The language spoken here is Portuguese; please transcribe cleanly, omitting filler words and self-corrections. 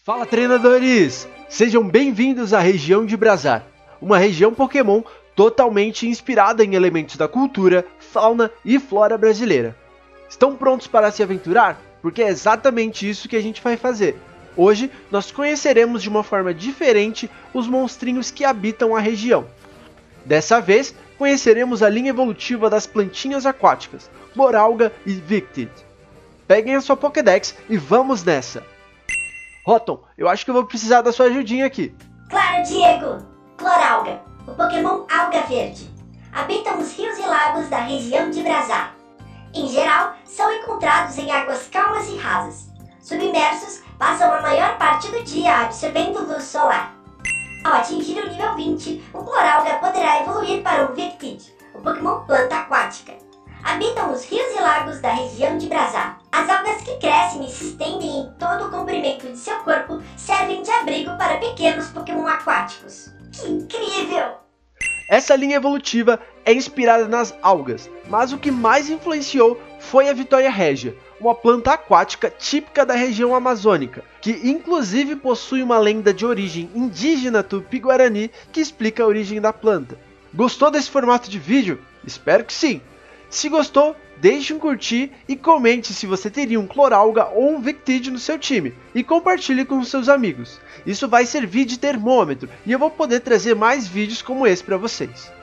Fala, treinadores! Sejam bem-vindos à região de Brazar, uma região Pokémon totalmente inspirada em elementos da cultura, fauna e flora brasileira. Estão prontos para se aventurar? Porque é exatamente isso que a gente vai fazer. Hoje nós conheceremos de uma forma diferente os monstrinhos que habitam a região. Dessa vez, conheceremos a linha evolutiva das plantinhas aquáticas, Moralga e Victid. Peguem a sua Pokédex e vamos nessa! Rotom, eu acho que eu vou precisar da sua ajudinha aqui. Claro, Diego! Cloralga, o Pokémon Alga Verde. Habitam os rios e lagos da região de Brazar. Em geral, são encontrados em águas calmas e rasas. Submersos, passam a maior parte do dia absorvendo luz solar. Ao atingir o nível 20, o Cloralga poderá evoluir para o Victid, o Pokémon Planta Aquática. Habitam os rios e lagos da região de Brazar. As algas que crescem e se estendem em todo o comprimento de seu corpo servem de abrigo para pequenos Pokémon aquáticos. Que incrível! Essa linha evolutiva é inspirada nas algas, mas o que mais influenciou foi a Vitória Régia, uma planta aquática típica da região amazônica, que inclusive possui uma lenda de origem indígena tupi-guarani que explica a origem da planta. Gostou desse formato de vídeo? Espero que sim! Se gostou, deixe um curtir e comente se você teria um Cloralga ou um Victid no seu time e compartilhe com seus amigos. Isso vai servir de termômetro e eu vou poder trazer mais vídeos como esse para vocês.